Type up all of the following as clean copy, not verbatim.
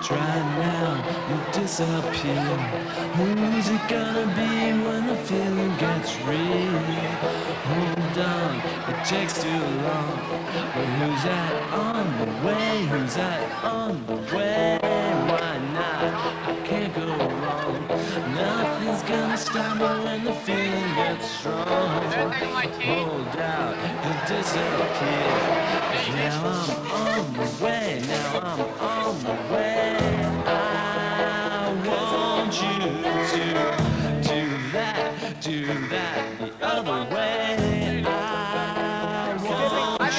Try now, you disappear. Who's it gonna be when the feeling gets real? Hold on, it takes too long. But who's that on the way? Who's that on the way? Why not? I can't go wrong. Nothing's gonna stop me when the feeling gets strong. Hold out, you disappear. 'Cause now I'm on the way. Now I'm on the way. I want you to do that the other way. I want you to do that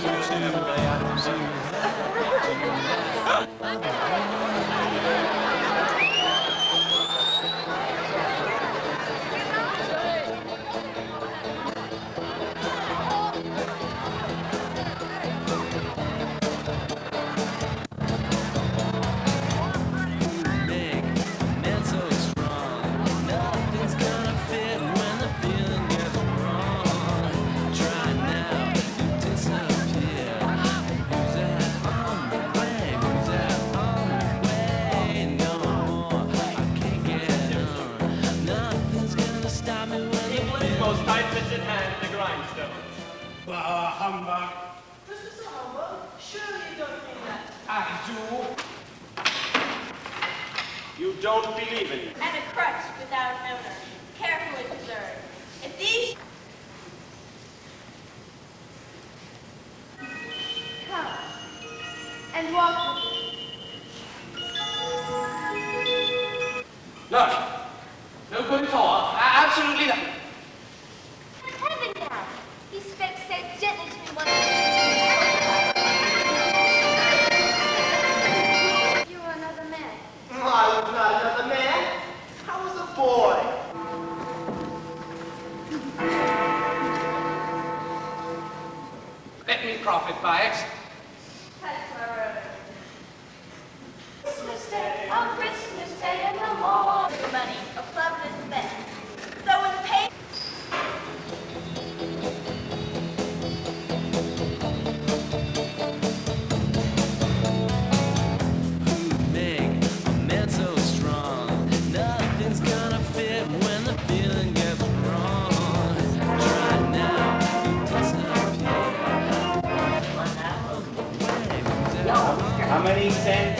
the other way. Humbug. This is a humbug. Surely you don't mean that. I do. You don't believe in me. And a crutch without an owner, carefully preserved. If these... Come and walk with me. No. No good at all. Absolutely nothing. Heaven now. He spoke so gently to me once. You were another man. I was not another man. I was a boy. Let me profit by it. That's my road. Christmas Day, on Christmas Day in the morning. Money, a club is spent. So when paid... How many cents?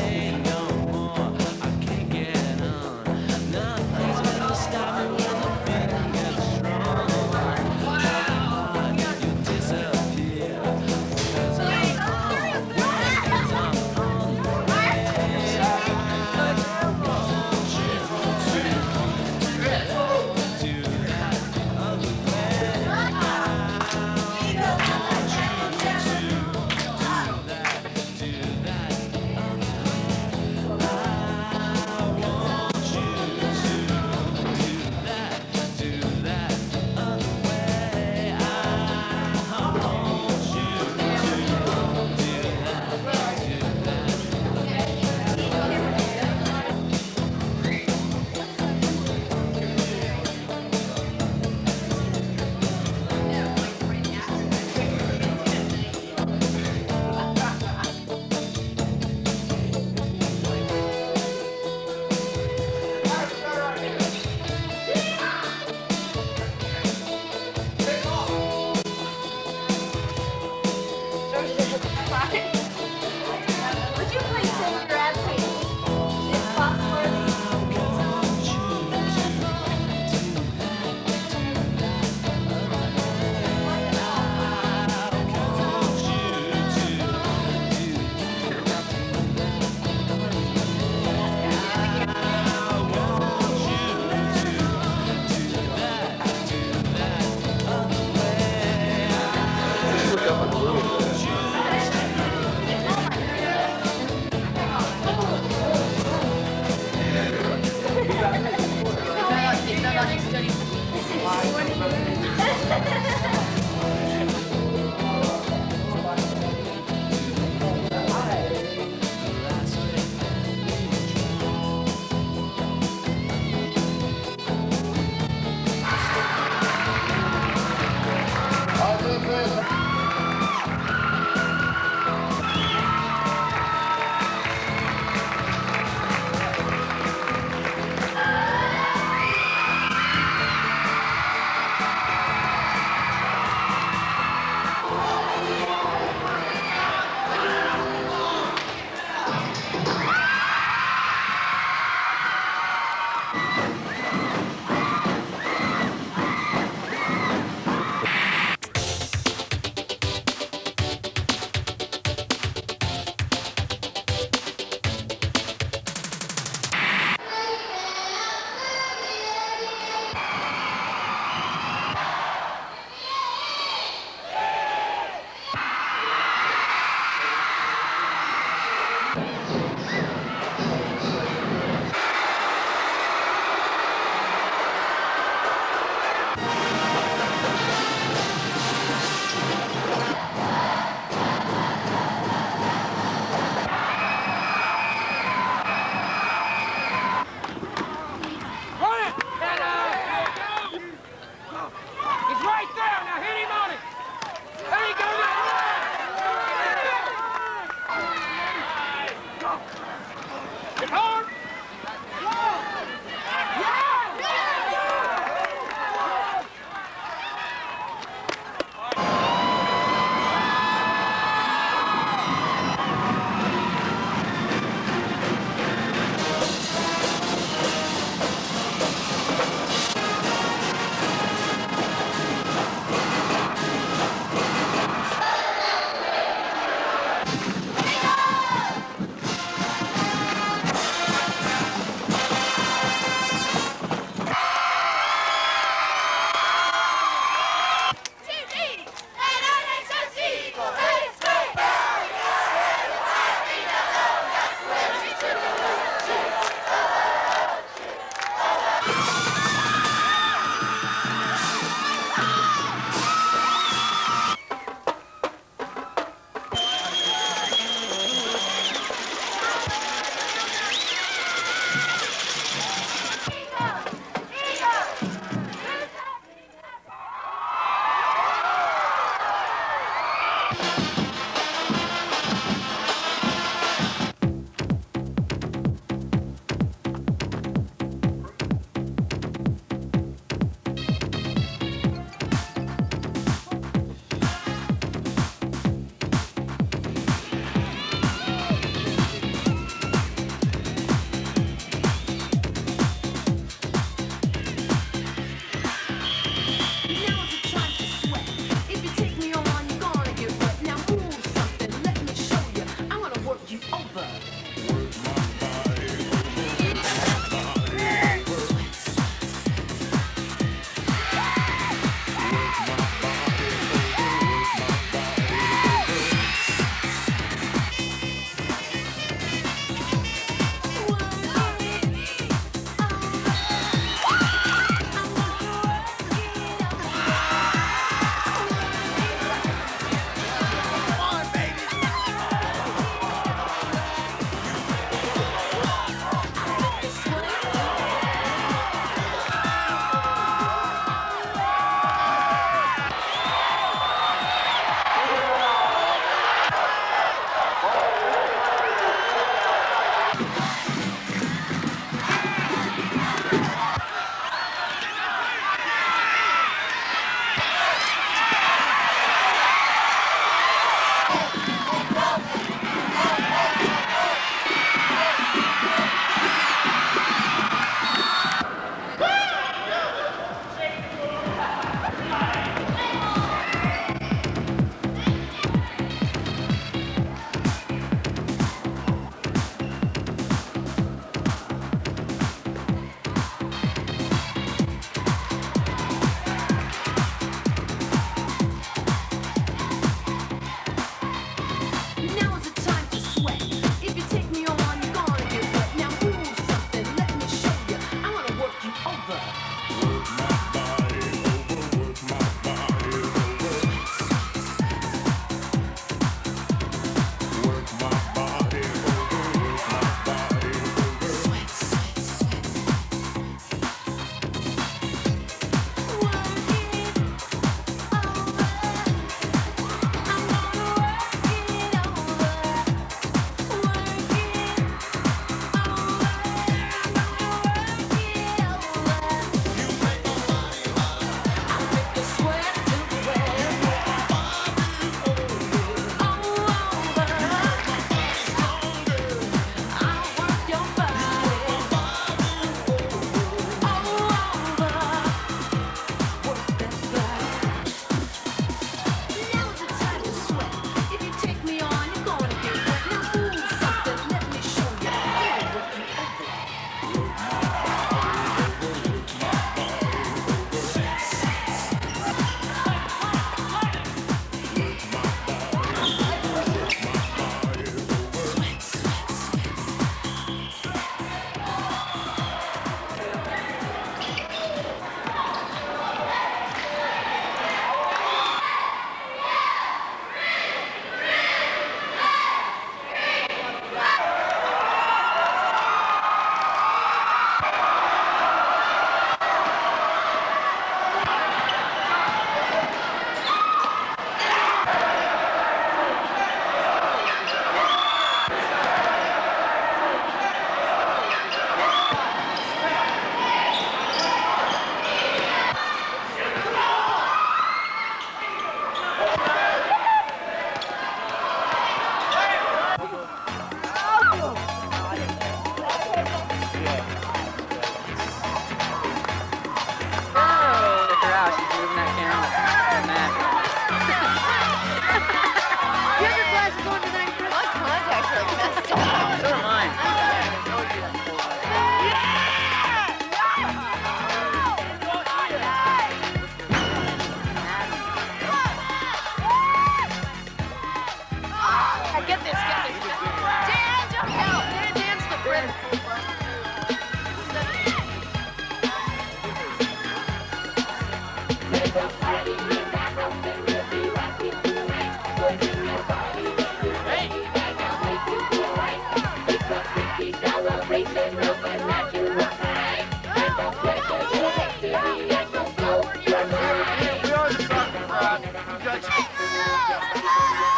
We are the soccer crowd.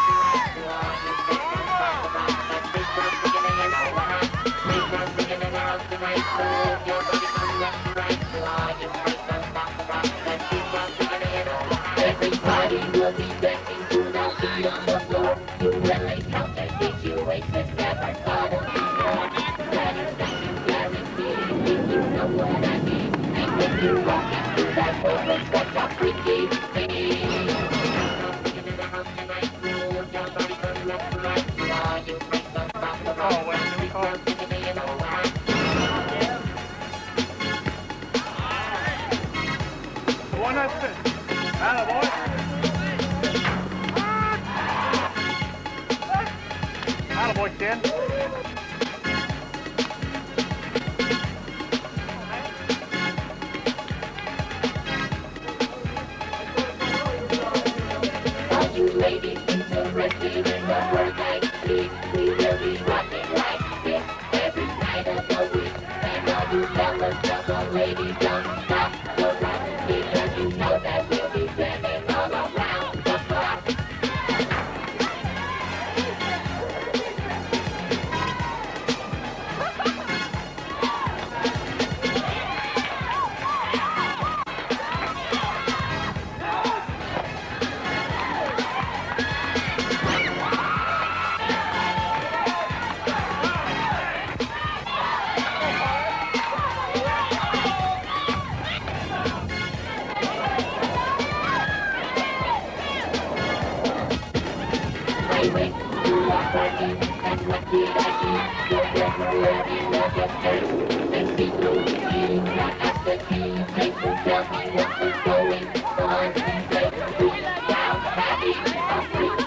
Attaboy, Ken. All you ladies interested in the work I speak, we will be rocking like this every night of the week. And all you fellas, the ladies, don't stop the rockin' because you know that we'll be spinning all around the clock. And what did I do? You're never learning of your first. Let's be blue, eating not at the tea table. Tell me what was going on. And say, who's down having a free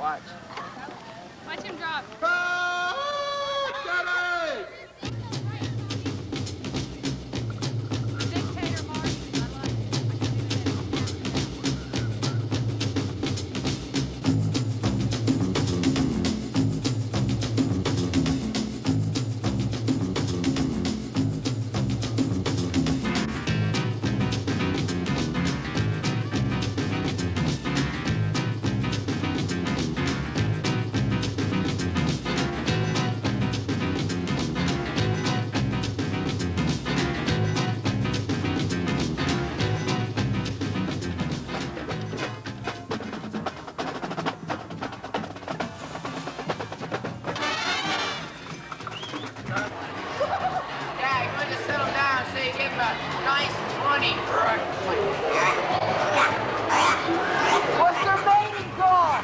Watch. Watch him drop. Dictator Mark. Yeah, you want to settle down so you get a nice money. What's their mating call?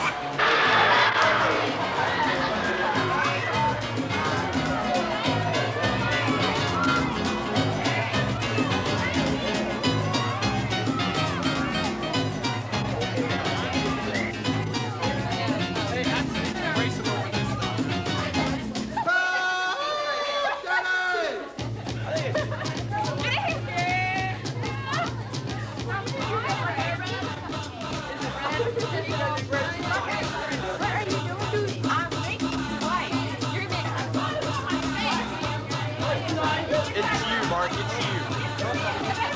It's you, Mark. It's you.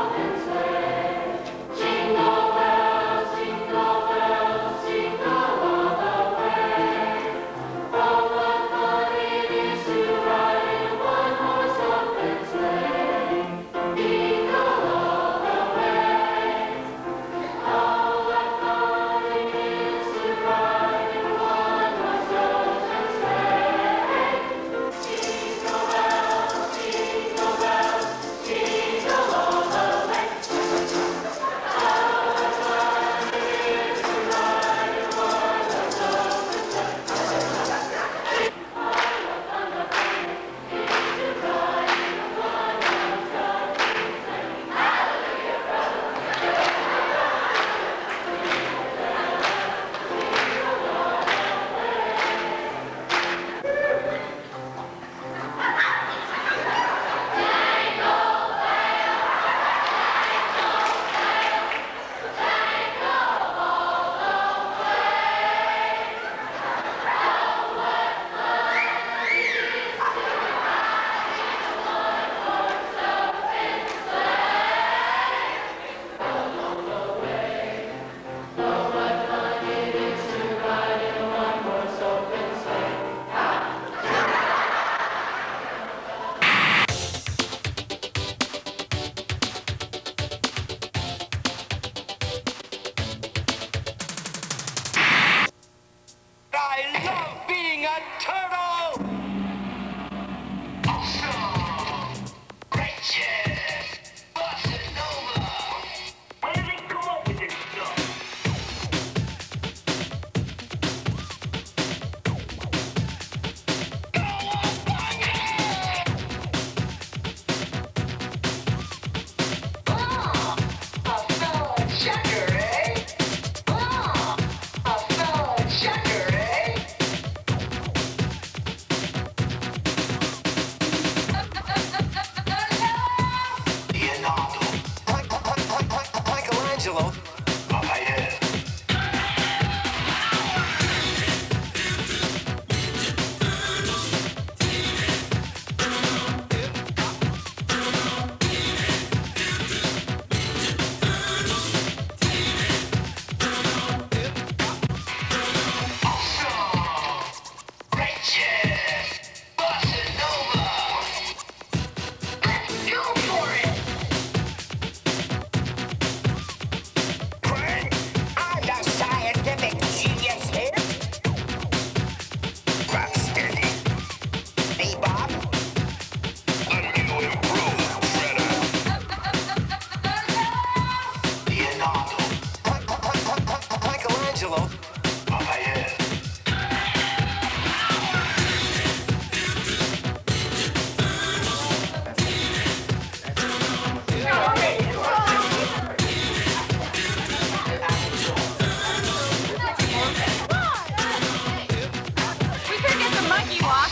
Jingle bells, jingle bells, jingle all Michelangelo. Oh, yeah. We could get the monkey walk.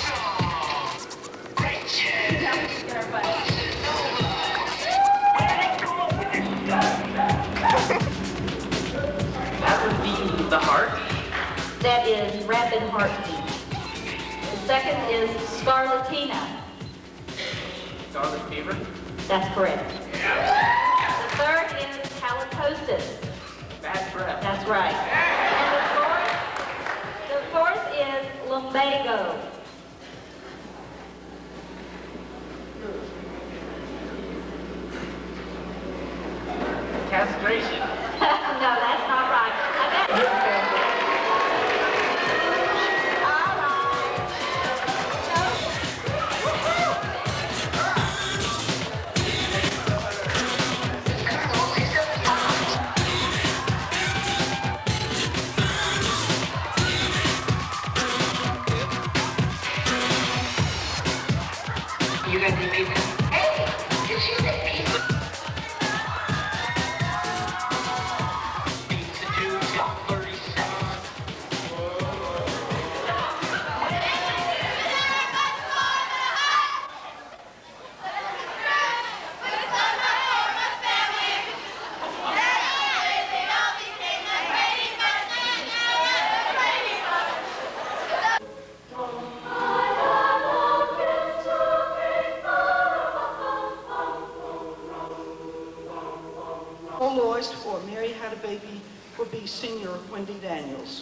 That would be the heart. That is rapid heartbeat. The second is scarlatina. Scarlet fever. That's correct. The third is halitosis. Bad breath. That's right. And the fourth is lumbago. Castration. No, that's not right. You're gonna be leaving. Hey, did you say pizza? Pizza Jews got 30 seconds. Soloist for Mary Had a Baby will be senior Wendy Daniels.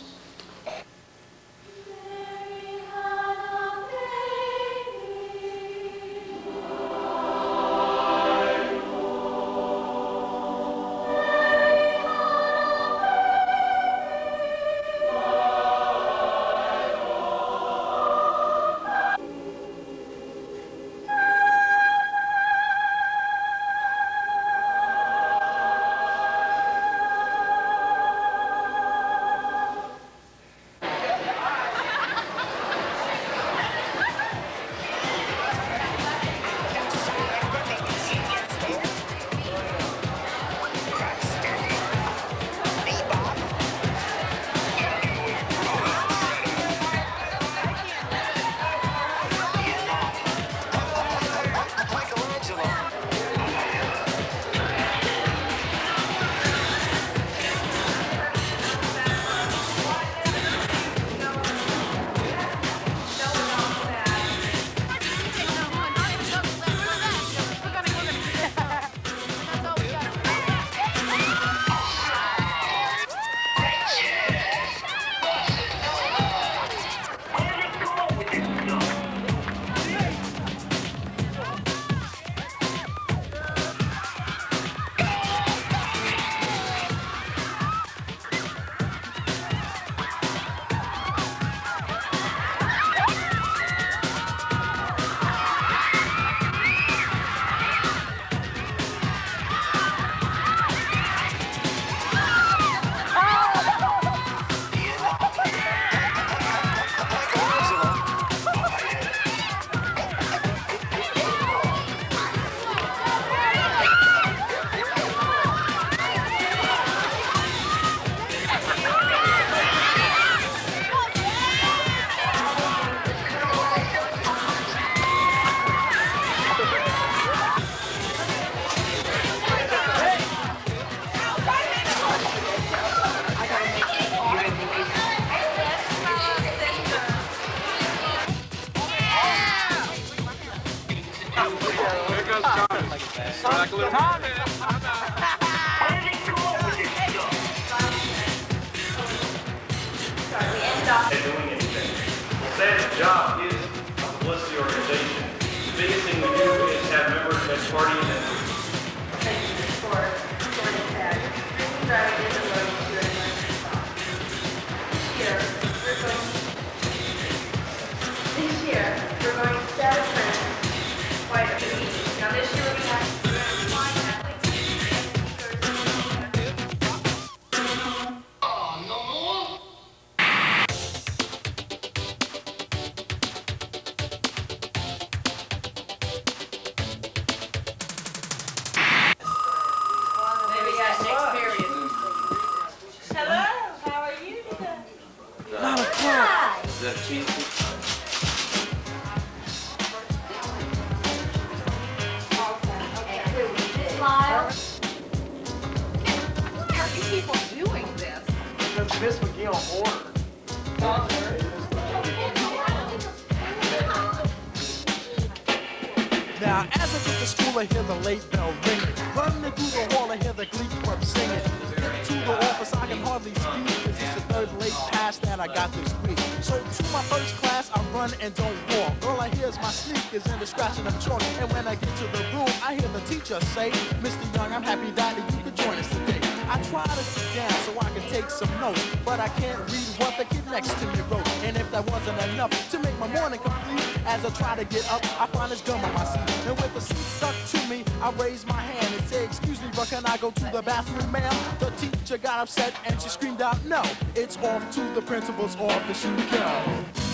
Doing anything. Well, SAD's job is a publicity organization. The biggest thing we do is have members at parties and This year, we're going to set a trend quite a bit. Now this year we have Oh, no more. that cheese? Smile. How are you people doing this? Because Miss McGill ordered. Now, as I get to school, I hear the late bell ringing. Running through the hall, I hear the glee club singing. Get to the office, I can hardly speak, cause it's the third late pass that I got this week. So to my first class, I run and don't walk. All I hear is my sneakers and the scratching of chalk. And when I get to the room, I hear the teacher say, Mr. Young, I'm happy that you could join us today. I try to sit down so I can take some notes, but I can't read what the kid next to me wrote. And if that wasn't enough to make my morning complete, as I try to get up, I find his gum on my seat. And with the seat stuck to me, I raise my hand and say, excuse me, but can I go to the bathroom, ma'am? The teacher got upset and she screamed out, no, it's off to the principal's office, you go.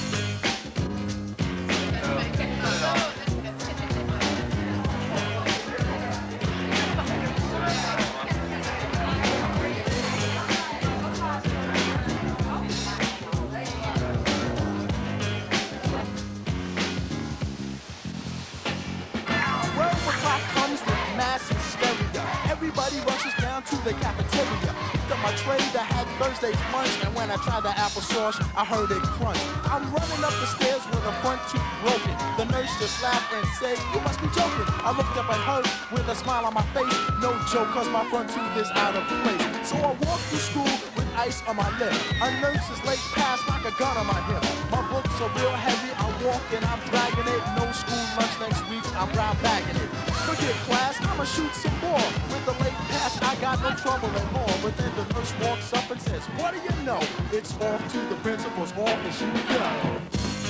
Everybody rushes down to the cafeteria. Picked up my tray that had Thursday's lunch, and when I tried the applesauce, I heard it crunch. I'm running up the stairs with a front tooth broken. The nurse just laughed and said, you must be joking. I looked up at her with a smile on my face. No joke, cause my front tooth is out of place. So I walked through school with ice on my lip. A nurse's late pass like a gun on my hip. My books are real heavy, I walk and I'm dragging it. No school lunch next week, I'm brown bagging it. Forget class, I'ma shoot some more. With the late pass, I got no trouble at all. But then the nurse walks up and says, what do you know? It's off to the principal's office, you go.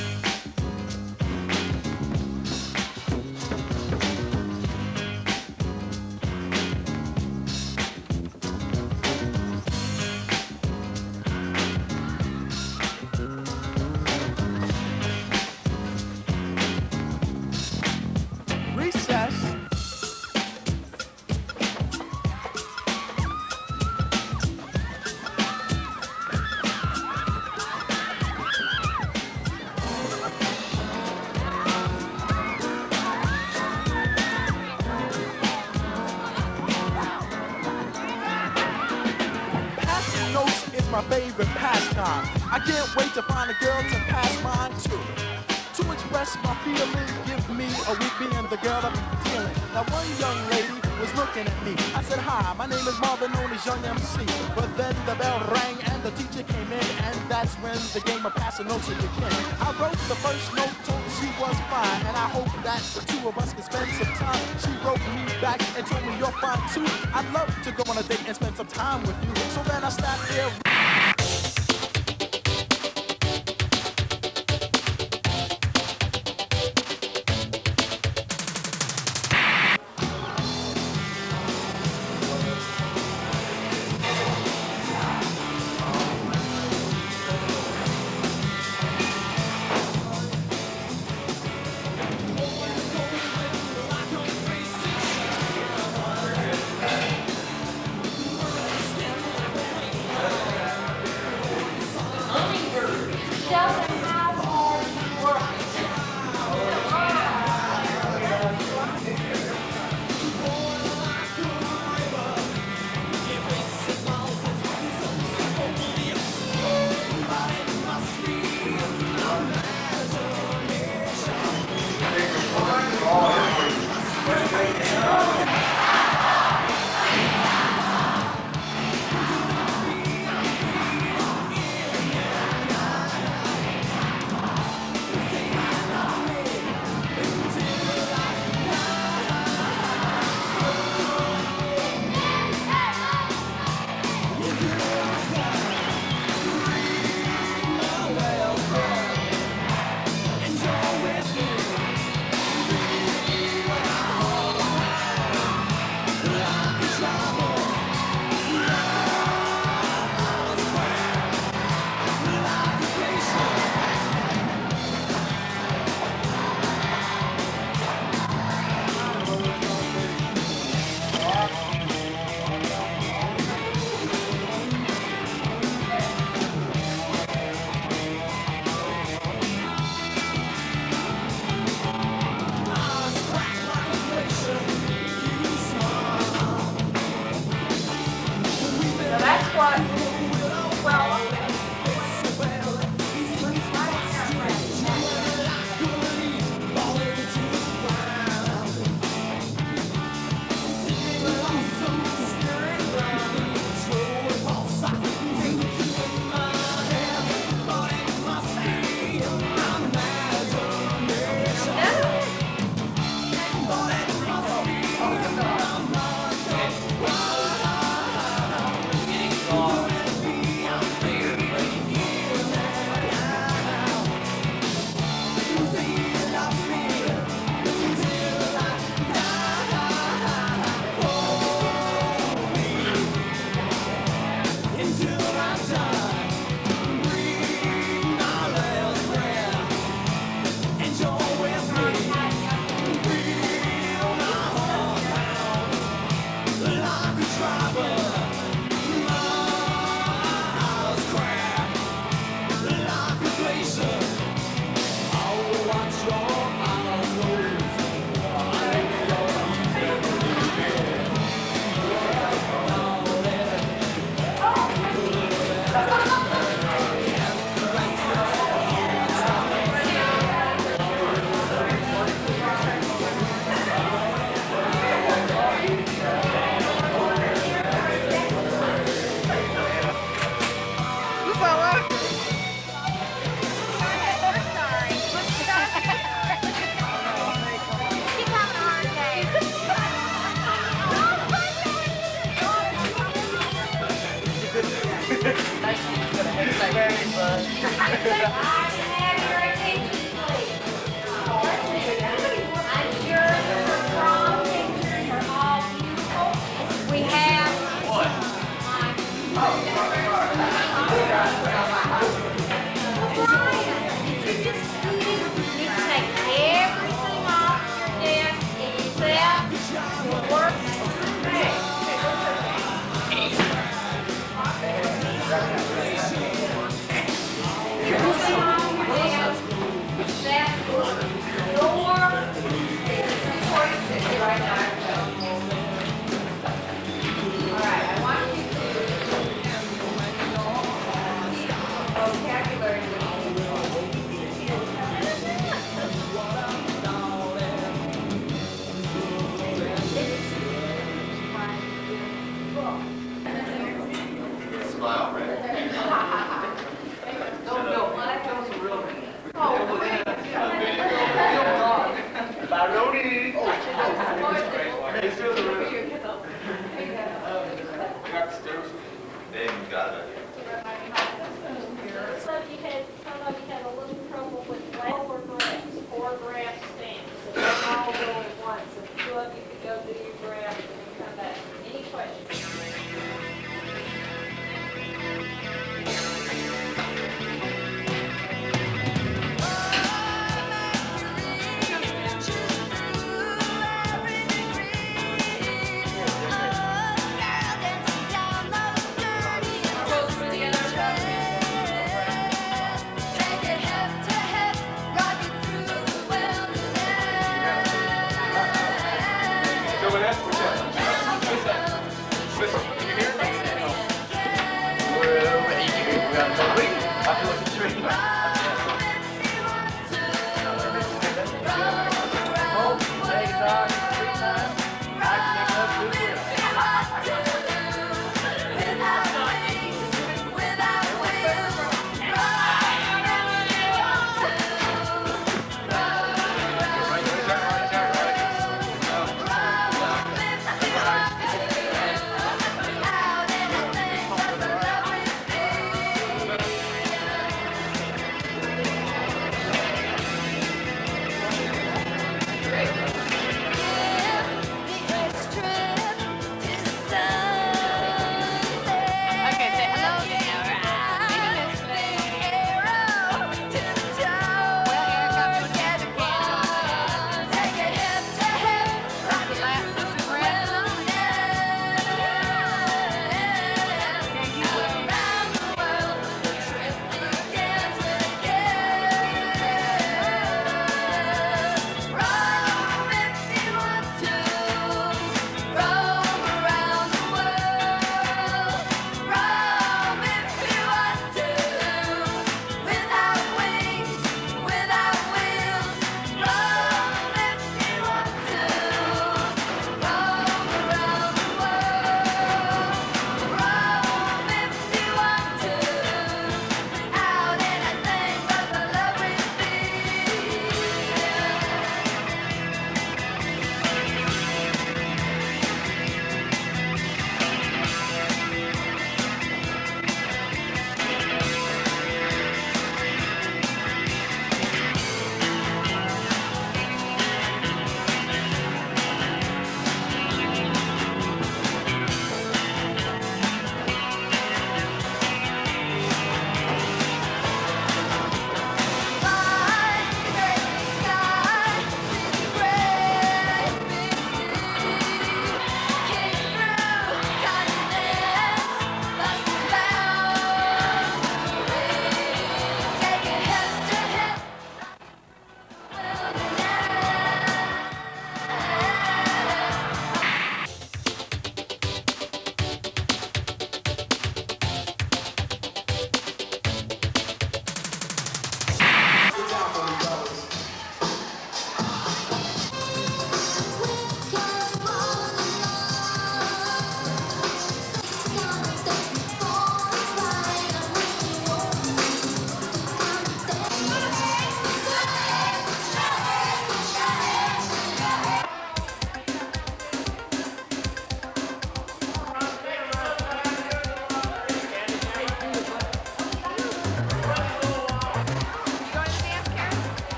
My favorite pastime. I can't wait to find a girl to pass mine to. To express my feeling, give me a week being the girl I'm dealing. Now one young lady was looking at me. I said, hi, my name is Marvin, known as Young MC. But then the bell rang and the teacher came in, and that's when the game of passing notes to begin. I wrote the first note, told her she was fine, and I hope that the two of us can spend some time. She wrote me back and told me you're fine too. I'd love to go on a date and spend some time with you. So then I sat there. have your attention, please. I'm sure your prom pictures are all beautiful. We have What? Brian, did you just see? You take everything off your desk except your work. Smile, Red. Baroni. Babe, you got it. So you had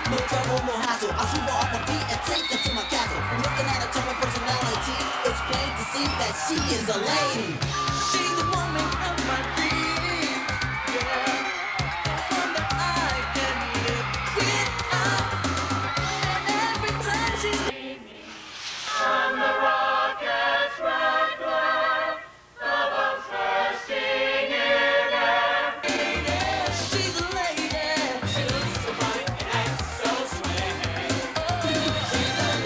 No trouble, no hassle. I sweep her off her feet and take her to my castle. Looking at her charming personality, it's plain to see that she is a lady. She's the woman of my dreams. Yeah. One that I can live without. And every time she's on the rocket's red glare, the boats are singing every day. She's a lady. She looks so fine and acts so swinging. She's a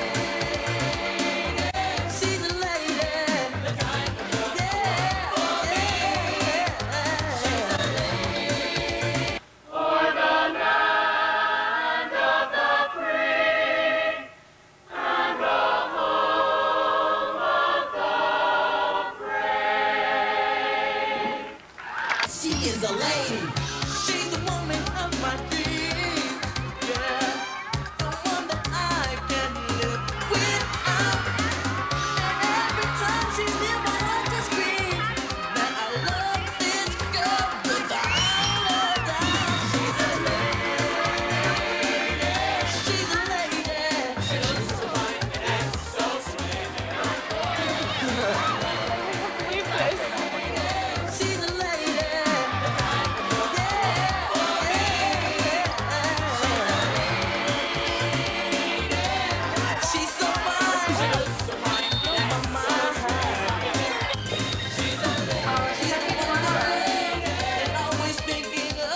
lady. She's a lady. The kind of girl for me. She's a lady. O'er the land of the free and the home of the brave. She is a lady. She's the woman of my dreams. Yeah, the one that I can live without. And every time she's near, my heart just screams that I love this girl without a doubt. She's a lady. She's a lady. She looks so fine and acts so swinging. She's a lady. She's so fine. She looks so fine in my mind. She's a lady. She's the one I love and always thinking of.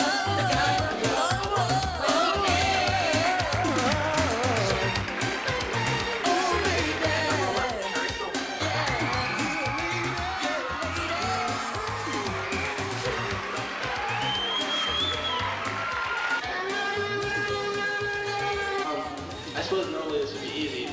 I suppose normally this would be easy.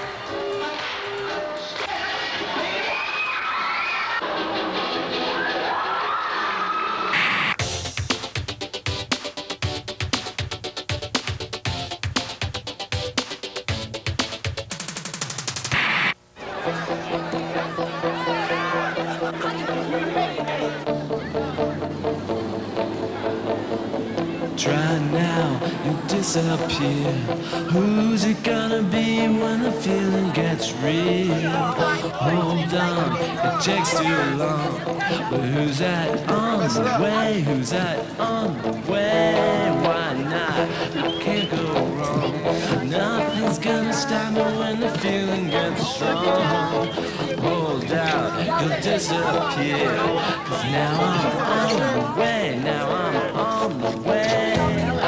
Try now, you disappear. Who's it gonna be when the feeling gets real? Hold on, it takes too long. But who's that on the way? Who's that on the way? Why not? I can't go wrong. Nothing's gonna stop me when the feeling gets strong. Hold out, you'll disappear. 'Cause now I'm on the way. Now I'm on the way. I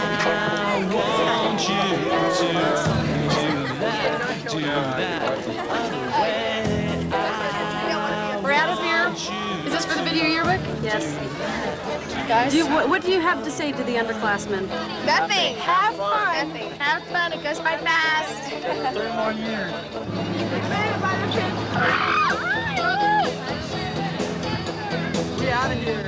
want you to do that the other way. We're out of here. Is this for the video yearbook? Yes. Guys? What do you have to say to the underclassmen? Nothing. Have fun. Nothing. Have fun. It goes by fast. 3 more years. Get out of here.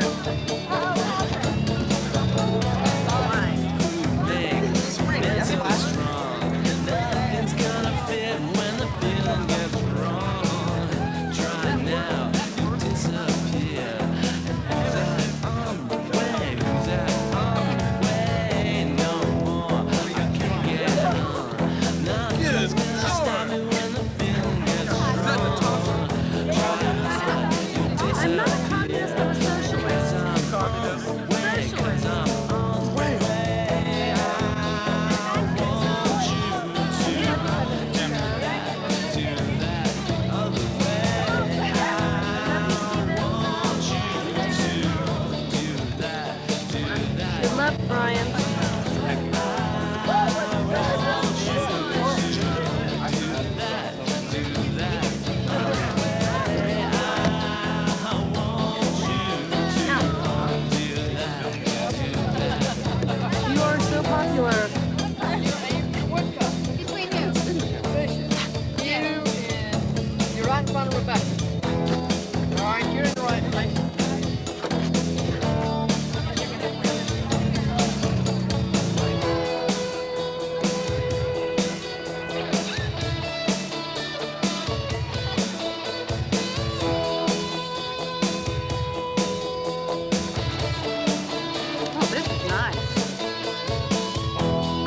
Nothing's gonna fit when the feeling gets wrong. Try now, you disappear. Who's that on the way? Who's that on the way? No more, I can't get on. Nothing's gonna stop me when the feeling gets wrong. Try now, you disappear. I'm not a communist, I'm a socialist. Cause I'm on the way. Good luck, Brian. You are so popular. Between you. You're right in front of Rebecca. All right, you're in the right place. Oh, this is nice.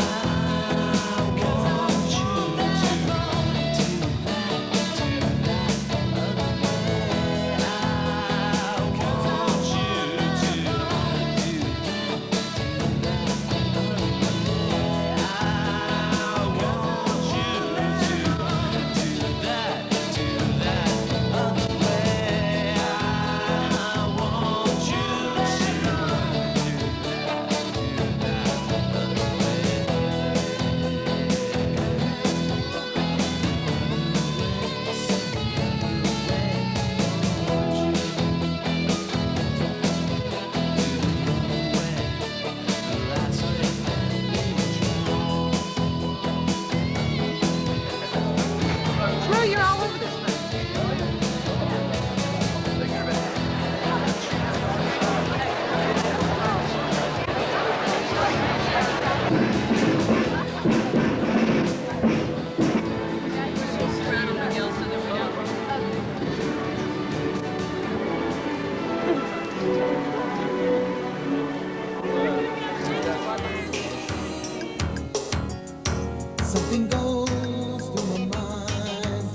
Something goes through my mind.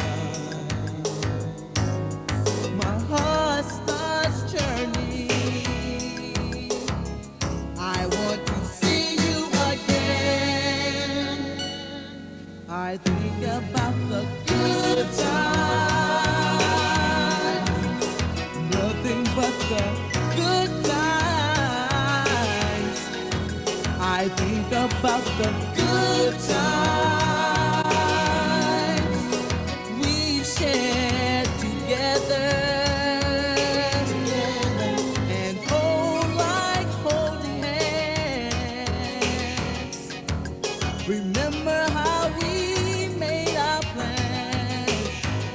My heart starts churning. I want to see you again. I think about the good times, nothing but the good times. I think about the good times we shared together, and hold like holding hands. Remember how we made our plans.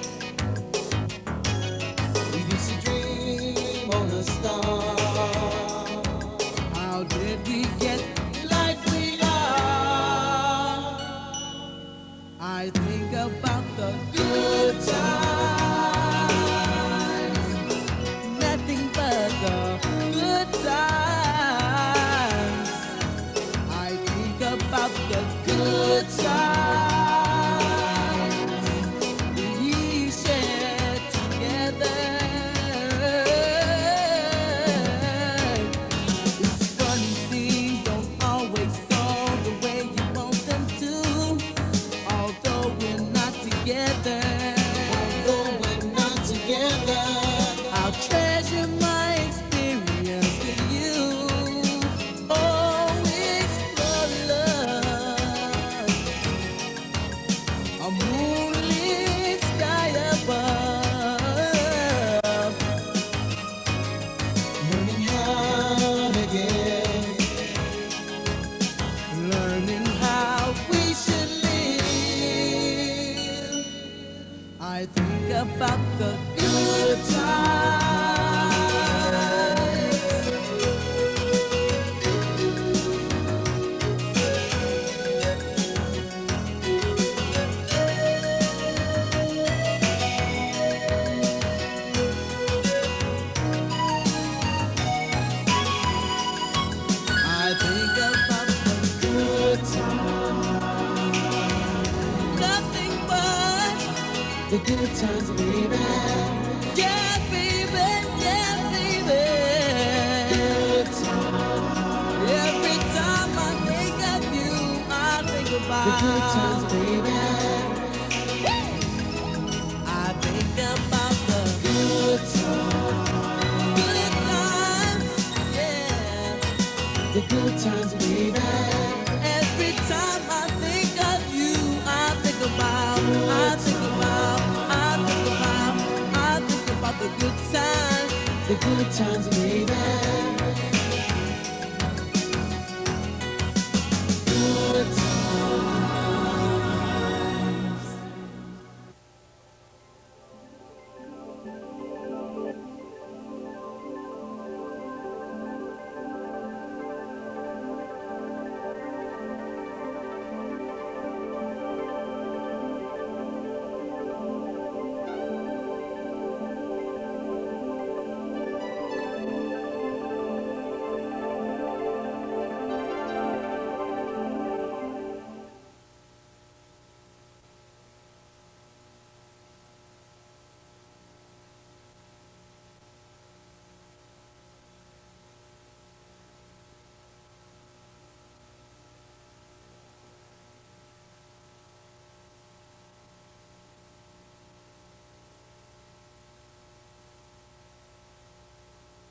We used to dream on a star. How did we get like we are? I think about the good times, nothing but the good times. I think about the good times we shared together. It's funny, things don't always go the way you want them to. Although we're not together, I'll treasure my experience with you. Oh, explore love, a moonlit sky above, learning how to give, learning how we should live. I think about the good times. I think about the good times, nothing but the good times, baby. Yeah, baby, yeah, baby. Good times. Every time I think of you, I think about the good times, baby. I think about the good times, yeah. The good times, baby. Every time I think of you, I think about the good times, baby.